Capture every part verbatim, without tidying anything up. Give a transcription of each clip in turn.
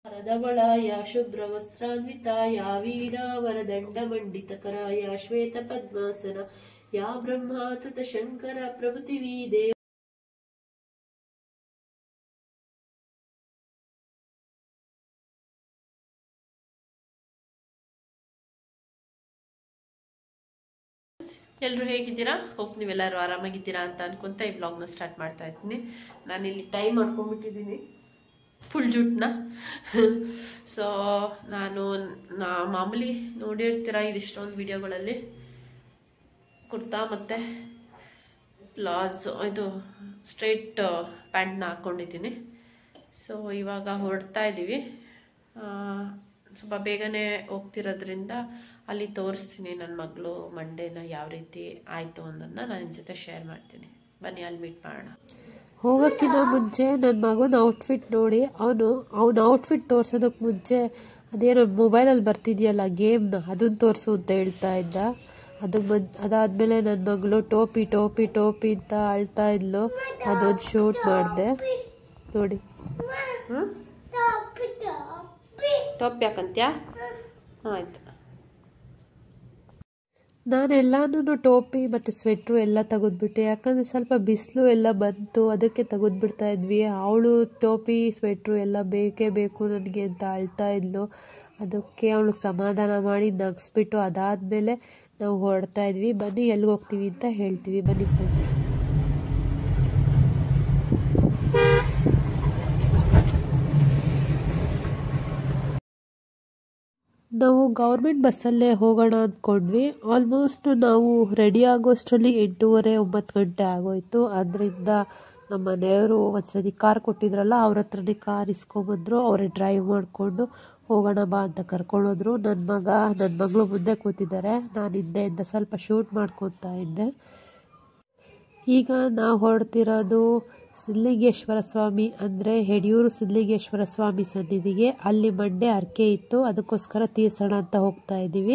ರದವಳಾಯ ಶುಭ್ರವಸ್ತ್ರಾನ್ವಿತಾಯ ವೀಣಾವರದಂಡಮಂಡಿತಕರಾಯ ಶ್ವೇತಪದ್ಮಾಸನ ಯಾ ಬ್ರಹ್ಮಾತುತ ಶಂಕರ ಪ್ರಭೃತಿವೀ ದೇವ ಎಲ್ಲರೂ ಹೇಗಿದ್ದೀರಾ? ಹೋಪ್ ನೀವೆಲ್ಲರೂ ಆರಾಮಾಗಿದ್ದೀರಾ ಅಂತ ಅನ್ಕೊಂತ ಈ ವ್ಲಾಗ್ನ ಸ್ಟಾರ್ಟ್ ಮಾಡ್ತಾ ಇದ್ದೀನಿ. ನಾನಿಲ್ಲಿ ಟೈಮ್ ಮಾಡ್ಕೊಂಡ್ಬಿಟ್ಟಿದ್ದೀನಿ ಫುಲ್ ಜುಟ್ನ. ಸೊ ನಾನು ನಾ ಮಾಮೂಲಿ ನೋಡಿರ್ತೀರ ಇದಿಷ್ಟೊಂದು ವಿಡಿಯೋಗಳಲ್ಲಿ ಕುರ್ತಾ ಮತ್ತು ಪ್ಲಾಸ್ ಇದು ಸ್ಟ್ರೈಟ್ ಪ್ಯಾಂಟ್ನ ಹಾಕ್ಕೊಂಡಿದ್ದೀನಿ. ಸೊ ಇವಾಗ ಹೊರಡ್ತಾ ಇದ್ದೀವಿ. ಸ್ವಲ್ಪ ಬೇಗನೆ ಹೋಗ್ತಿರೋದ್ರಿಂದ ಅಲ್ಲಿ ತೋರಿಸ್ತೀನಿ ನನ್ನ ಮಗಳು ಮಂಡೇನ ಯಾವ ರೀತಿ ಆಯಿತು ಅನ್ನೋದನ್ನ ನಾನು ನಿಮ್ಮ ಜೊತೆ ಶೇರ್ ಮಾಡ್ತೀನಿ. ಬನ್ನಿ ಅಲ್ಲಿ ಮೀಟ್ ಮಾಡೋಣ. ಹೋಗೋಕ್ಕಿಂತ ಮುಂಚೆ ನನ್ನ ಮಗನ ಔಟ್ಫಿಟ್ ನೋಡಿ ಅವನು ಅವನ ಔಟ್ಫಿಟ್ ತೋರ್ಸೋದಕ್ಕೆ ಮುಂಚೆ ಅದೇನೋ ಮೊಬೈಲಲ್ಲಿ ಬರ್ತಿದೆಯಲ್ಲ ಗೇಮ್ನ ಅದನ್ನು ತೋರಿಸು ಅಂತ ಹೇಳ್ತಾ ಇದ್ದ. ಅದಕ್ಕೆ ಮದ್ ಅದಾದಮೇಲೆ ನನ್ನ ಮಗಳು ಟೋಪಿ ಟೋಪಿ ಟೋಪಿ ಅಂತ ಅಳ್ತಾ ಇದ್ಲು. ಅದೊಂದು ಶೂಟ್ ಮಾಡಿದೆ ನೋಡಿ. ಹ್ಞೂ ಟಾಪ್ ಯಾಕಂತ್ಯಾ? ಆಯಿತು. ನಾನೆಲ್ಲನೂ ಟೋಪಿ ಮತ್ತು ಸ್ವೆಟ್ರು ಎಲ್ಲ ತೆಗೆದ್ಬಿಟ್ಟೆ, ಯಾಕಂದರೆ ಸ್ವಲ್ಪ ಬಿಸಿಲು ಎಲ್ಲ ಬಂತು ಅದಕ್ಕೆ ತೆಗೆದ್ಬಿಡ್ತಾ ಇದ್ವಿ. ಅವಳು ಟೋಪಿ ಸ್ವೆಟ್ರು ಎಲ್ಲ ಬೇಕೇ ಬೇಕು ನನಗೆ ಅಂತ ಅಳ್ತಾ ಇದ್ಲು. ಅದಕ್ಕೆ ಅವಳಿಗೆ ಸಮಾಧಾನ ಮಾಡಿ ನಗಿಸ್ಬಿಟ್ಟು ಅದಾದಮೇಲೆ ನಾವು ಹೊರಡ್ತಾ ಇದ್ವಿ. ಬನ್ನಿ ಎಲ್ಲಿಗೆ ಹೋಗ್ತೀವಿ ಅಂತ ಹೇಳ್ತೀವಿ. ಬನ್ನಿ ಫ್ರೆಂಡ್ಸ್. ನಾವು ಗೌರ್ಮೆಂಟ್ ಬಸ್ಸಲ್ಲೇ ಹೋಗೋಣ ಅಂದ್ಕೊಂಡ್ವಿ. ಆಲ್ಮೋಸ್ಟ್ ನಾವು ರೆಡಿ ಆಗೋಷ್ಟರಲ್ಲಿ ಎಂಟೂವರೆ ಒಂಬತ್ತು ಗಂಟೆ ಆಗೋಯಿತು. ಅದರಿಂದ ನಮ್ಮ ಮನೆಯವರು ಒಂದು ಸತಿ ಕಾರ್ ಕೊಟ್ಟಿದ್ರಲ್ಲ ಅವ್ರ ಹತ್ರನೇ ಕಾರ್ ಇಸ್ಕೊಂಬಂದರು. ಅವರೇ ಡ್ರೈವ್ ಮಾಡಿಕೊಂಡು ಹೋಗೋಣ ಬಾ ಅಂತ ಕರ್ಕೊಂಡೋದ್ರು. ನನ್ನ ಮಗ ನನ್ನ ಮಗಳು ಮುಂದೆ ಕೂತಿದ್ದಾರೆ, ನಾನು ಹಿಂದೆಯಿಂದ ಸ್ವಲ್ಪ ಶೂಟ್ ಮಾಡ್ಕೊತಾ ಇದ್ದೆ. ಈಗ ನಾವು ಹೊರಡ್ತಿರೋದು ಸಿದ್ಧಲಿಂಗೇಶ್ವರ ಸ್ವಾಮಿ ಅಂದರೆ ಯಡಿಯೂರು ಸಿದ್ಧಲಿಂಗೇಶ್ವರ ಸ್ವಾಮಿ ಸನ್ನಿಧಿಗೆ. ಅಲ್ಲಿ ಮಂಡೆ ಹರಕೆ ಇತ್ತು, ಅದಕ್ಕೋಸ್ಕರ ತೀರ್ಸೋಣ ಅಂತ ಹೋಗ್ತಾ ಇದ್ದೀವಿ.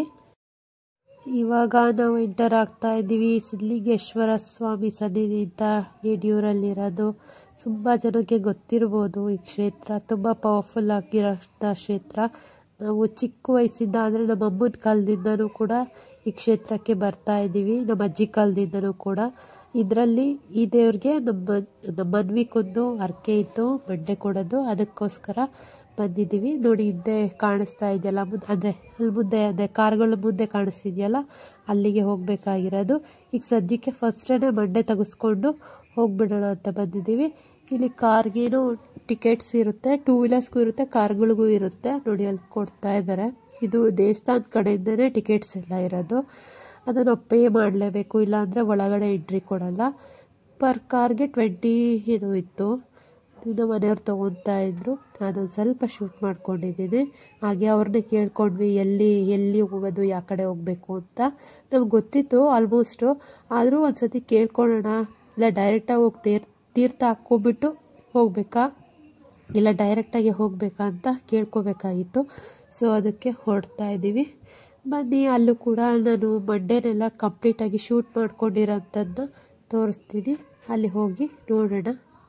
ಇವಾಗ ನಾವು ಎಂಟರ್ ಆಗ್ತಾ ಇದ್ದೀವಿ. ಸಿದ್ಧಲಿಂಗೇಶ್ವರ ಸ್ವಾಮಿ ಸನ್ನಿಧಿ ಅಂತ ಯಡಿಯೂರಲ್ಲಿರೋದು. ತುಂಬ ಜನಕ್ಕೆ ಗೊತ್ತಿರ್ಬೋದು ಈ ಕ್ಷೇತ್ರ, ತುಂಬ ಪವರ್ಫುಲ್ ಆಗಿರೋಂಥ ಕ್ಷೇತ್ರ. ನಾವು ಚಿಕ್ಕ ವಯಸ್ಸಿಂದ ಅಂದರೆ ನಮ್ಮ ಅಮ್ಮನ ಕಾಲದಿಂದನೂ ಕೂಡ ಈ ಕ್ಷೇತ್ರಕ್ಕೆ ಬರ್ತಾ ಇದ್ದೀವಿ, ನಮ್ಮ ಅಜ್ಜಿ ಕಾಲದಿಂದನೂ ಕೂಡ. ಇದರಲ್ಲಿ ಈ ದೇವ್ರಿಗೆ ನಮ್ಮ ನಮ್ಮ ಮನ್ವಿಗೊಂದು ಹರಕೆ ಇತ್ತು ಮಂಡೆ ಕೊಡೋದು, ಅದಕ್ಕೋಸ್ಕರ ಬಂದಿದ್ದೀವಿ. ನೋಡಿ ಹಿಂದೆ ಕಾಣಿಸ್ತಾ ಇದೆಯಲ್ಲ ಮುಂದೆ ಅಂದರೆ ಅಲ್ಲಿ ಮುಂದೆ ಅದೇ ಕಾರ್ಗಳ ಮುಂದೆ ಕಾಣಿಸ್ತಿದೆಯಲ್ಲ ಅಲ್ಲಿಗೆ ಹೋಗಬೇಕಾಗಿರೋದು. ಈಗ ಸದ್ಯಕ್ಕೆ ಫಸ್ಟೇ ಮಂಡೆ ತೆಗೆಸ್ಕೊಂಡು ಹೋಗ್ಬಿಡೋಣ ಅಂತ ಬಂದಿದ್ದೀವಿ. ಇಲ್ಲಿ ಕಾರ್ಗೇನೋ ಟಿಕೆಟ್ಸ್ ಇರುತ್ತೆ, ಟೂ ವೀಲರ್ಸ್ಗೂ ಇರುತ್ತೆ, ಕಾರ್ಗಳಿಗೂ ಇರುತ್ತೆ. ನೋಡಿ ಅಲ್ಲಿ ಕೊಡ್ತಾ ಇದ್ದಾರೆ. ಇದು ದೇವಸ್ಥಾನದ ಕಡೆಯಿಂದನೇ ಟಿಕೆಟ್ಸ್ ಎಲ್ಲ ಇರೋದು. ಅದನ್ನು ಪೇ ಮಾಡಲೇಬೇಕು, ಇಲ್ಲಾಂದರೆ ಒಳಗಡೆ ಎಂಟ್ರಿ ಕೊಡಲ್ಲ. ಪರ್ ಕಾರ್ಗೆ ಟ್ವೆಂಟಿ ಏನೋ ಇತ್ತು. ಇದು ಮನೆಯವ್ರು ತೊಗೊತಾ ಇದ್ರು. ಅದೊಂದು ಸ್ವಲ್ಪ ಶೂಟ್ ಮಾಡ್ಕೊಂಡಿದ್ದೀನಿ. ಹಾಗೆ ಅವ್ರನ್ನೇ ಕೇಳ್ಕೊಂಡ್ವಿ ಎಲ್ಲಿ ಎಲ್ಲಿ ಹೋಗೋದು, ಯಾವ ಕಡೆ ಹೋಗಬೇಕು ಅಂತ. ನಮ್ಗೆ ಗೊತ್ತಿತ್ತು ಆಲ್ಮೋಸ್ಟು, ಆದರೂ ಒಂದು ಸತಿ ಕೇಳ್ಕೊಳ್ಳೋಣ. ಇಲ್ಲ ಡೈರೆಕ್ಟಾಗಿ ಹೋಗಿ ತೀರ್ ತೀರ್ಥ ಹಾಕ್ಕೊಬಿಟ್ಟು ಹೋಗಬೇಕಾ ಇಲ್ಲ ಡೈರೆಕ್ಟಾಗಿ ಹೋಗಬೇಕಾ ಅಂತ ಕೇಳ್ಕೊಬೇಕಾಗಿತ್ತು. ಸೊ ಅದಕ್ಕೆ ಹೊರಡ್ತಾ ಇದ್ದೀವಿ. ಬನ್ನಿ ಅಲ್ಲೂ ಕೂಡ ನಾನು ಮಂಡೇನೆಲ್ಲ ಕಂಪ್ಲೀಟಾಗಿ ಶೂಟ್ ಮಾಡ್ಕೊಂಡಿರೋಂಥದ್ದನ್ನ ತೋರಿಸ್ತೀನಿ. ಅಲ್ಲಿ ಹೋಗಿ ನೋಡೋಣ.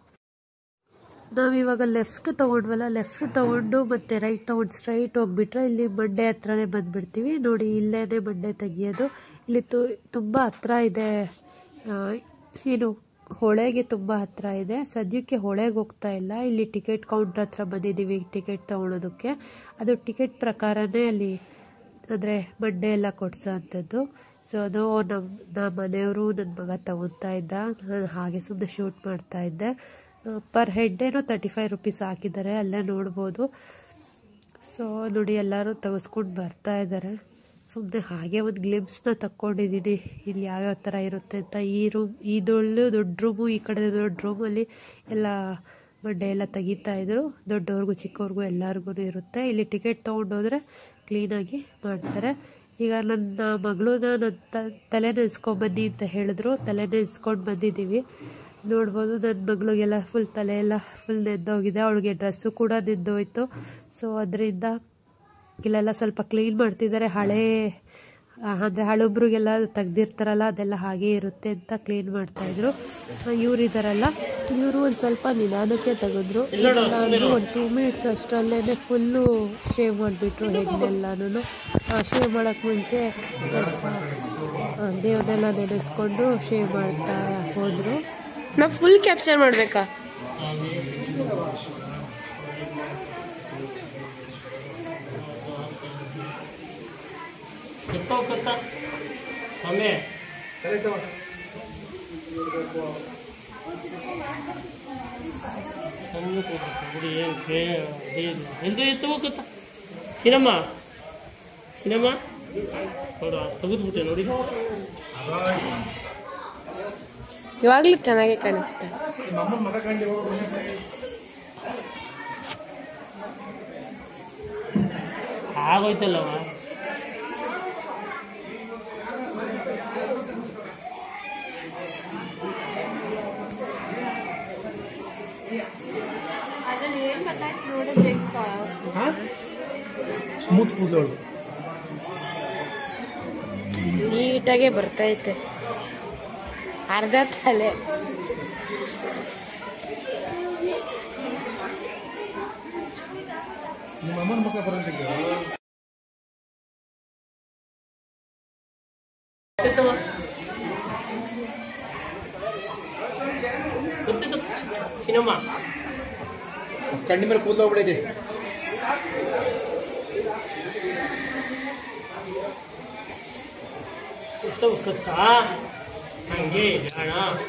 ನಾವಿವಾಗ ಲೆಫ್ಟ್ ತೊಗೊಂಡ್ವಲ್ಲ, ಲೆಫ್ಟ್ ತೊಗೊಂಡು ಮತ್ತು ರೈಟ್ ತೊಗೊಂಡು ಸ್ಟ್ರೈಟ್ ಹೋಗಿಬಿಟ್ರೆ ಇಲ್ಲಿ ಮಂಡೆ ಹತ್ರನೇ ಬಂದುಬಿಡ್ತೀವಿ. ನೋಡಿ ಇಲ್ಲೇ ಮಂಡೆ ತೆಗಿಯೋದು. ಇಲ್ಲಿ ತು ತುಂಬ ಹತ್ರ ಇದೆ, ಏನು ಹೊಳೆಗೆ ತುಂಬ ಹತ್ರ ಇದೆ. ಸದ್ಯಕ್ಕೆ ಹೊಳೆಗೆ ಹೋಗ್ತಾ ಇಲ್ಲ, ಇಲ್ಲಿ ಟಿಕೆಟ್ ಕೌಂಟ್ರ್ ಹತ್ರ ಬಂದಿದ್ದೀವಿ ಟಿಕೆಟ್ ತೊಗೊಳೋದಕ್ಕೆ. ಅದು ಟಿಕೆಟ್ ಪ್ರಕಾರನೇ ಅಲ್ಲಿ ಅಂದರೆ ಮಂಡೆ ಎಲ್ಲ ಕೊಡಿಸೋ ಅಂಥದ್ದು. ಸೊ ಅದು ನಮ್ಮ ನಮ್ಮ ಮನೆಯವರು ನನ್ನ ಮಗ ತಗೊತಾ ಇದ್ದ, ನಾನು ಹಾಗೆ ಸುಮ್ಮನೆ ಶೂಟ್ ಮಾಡ್ತಾ ಇದ್ದೆ. ಪರ್ ಹೆಡ್ಡೇನೋ ತರ್ಟಿ ಫೈವ್ ರುಪೀಸ್ ಹಾಕಿದ್ದಾರೆ, ಅಲ್ಲೇ ನೋಡ್ಬೋದು. ಸೊ ನೋಡಿ ಎಲ್ಲರೂ ತೆಗೆಸ್ಕೊಂಡು ಬರ್ತಾ ಇದ್ದಾರೆ. ಸುಮ್ಮನೆ ಹಾಗೆ ಒಂದು ಗ್ಲಿಮ್ಸ್ನ ತಕ್ಕೊಂಡಿದ್ದೀನಿ ಇಲ್ಲಿ ಯಾವ್ಯಾವ ಥರ ಇರುತ್ತೆ ಅಂತ. ಈ ರೂಮ್ ಇದೊಳ್ಳು ದೊಡ್ಡ ರೂಮು, ಈ ಕಡೆ ದೊಡ್ಡ ರೂಮಲ್ಲಿ ಎಲ್ಲ ಮಂಡೆ ಎಲ್ಲ ತೆಗಿತಾಯಿದ್ರು. ದೊಡ್ಡವ್ರಿಗೂ ಚಿಕ್ಕವ್ರಿಗೂ ಎಲ್ಲರಿಗೂ ಇರುತ್ತೆ. ಇಲ್ಲಿ ಟಿಕೆಟ್ ತೊಗೊಂಡೋದ್ರೆ ಕ್ಲೀನಾಗಿ ಮಾಡ್ತಾರೆ. ಈಗ ನನ್ನ ಮಗಳನ್ನ ನನ್ನ ತಲೆ ನೆನೆಸ್ಕೊಂಬನ್ನಿ ಅಂತ ಹೇಳಿದ್ರು, ತಲೆ ನೆನೆಸ್ಕೊಂಡು ಬಂದಿದ್ದೀವಿ. ನೋಡ್ಬೋದು ನನ್ನ ಮಗಳಿಗೆಲ್ಲ ಫುಲ್ ತಲೆ ಎಲ್ಲ ಫುಲ್ ನೆಂದೋಗಿದೆ. ಅವಳಿಗೆ ಡ್ರೆಸ್ಸು ಕೂಡ ನೆಂದೋಯ್ತು. ಸೊ ಅದರಿಂದ ಇಲ್ಲೆಲ್ಲ ಸ್ವಲ್ಪ ಕ್ಲೀನ್ ಮಾಡ್ತಿದ್ದಾರೆ. ಹಳೇ ಅಂದರೆ ಹಳೊಬ್ರಿಗೆಲ್ಲ ತೆಗ್ದಿರ್ತಾರಲ್ಲ ಅದೆಲ್ಲ ಹಾಗೇ ಇರುತ್ತೆ ಅಂತ ಕ್ಲೀನ್ ಮಾಡ್ತಾಯಿದ್ರು. ಇವ್ರು ಇದ್ದಾರಲ್ಲ ಇವರು ಒಂದು ಸ್ವಲ್ಪ ನಿಧಾನಕ್ಕೆ ತೆಗೆದ್ರು. ನಾನು ಒಂದು ಟೂ ಮಿನಿಟ್ಸ್ ಅಷ್ಟರಲ್ಲೇ ಫುಲ್ಲು ಶೇವ್ ಮಾಡಿಬಿಟ್ರು ಹೆಣ್ಣೆಲ್ಲನೂ. ಶೇವ್ ಮಾಡೋಕ್ಕೆ ಮುಂಚೆ ದೇವ್ರನ್ನೆಲ್ಲ ನೆನೆಸ್ಕೊಂಡು ಶೇವ್ ಮಾಡ್ತಾ ಹೋದರು. ನಾವು ಫುಲ್ ಕ್ಯಾಪ್ಚರ್ ಮಾಡಬೇಕಾ? ಸಿನಿಮಾ ಸಿನಿಮಾ ನೋಡು ತೆಗೆದ್ಬಿಟ್ಟೆ ನೋಡಿ. ಇವಾಗಲೂ ಚೆನ್ನಾಗಿ ಕಾಣಿಸ್ತಾ ಆಗೋಯ್ತಲ್ಲವ. ಸ್ಮೂತ್ ಕೂದಲು ನೀಟಾಗೆ ಬರ್ತೈತೆ. ಅರ್ಧ ತಲೆ ನಿಮ್ಮ ಅಮ್ಮನ ಮಕ್ಕ ಬರೋದಿಲ್ಲ. ಸಿನಿಮಾ ಕಣ್ಣಿ ಮೇಲೆ ಕೂದಲು ಹೋಗ್ಬಿಡೈತೆ. ಕತ್ತಾ ಹಂಗೆ ಜಾಣ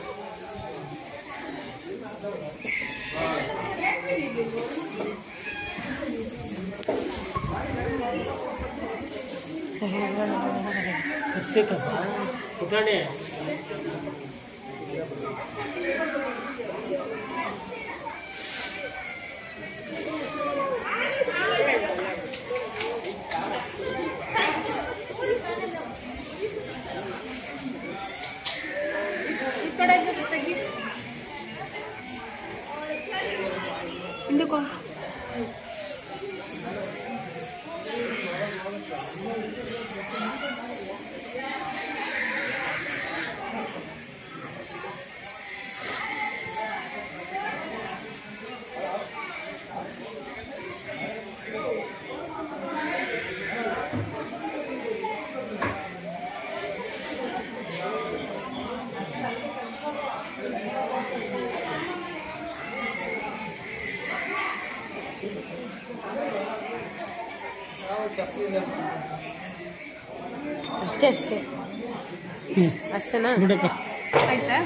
ಕಸ್ಬೇಕಪ್ಪ ಪುಟಾಣೆ. ఎందుకో ಅಷ್ಟೇ ಅಷ್ಟೇ ಅಷ್ಟೇನಾ? ಆಯ್ತಾ?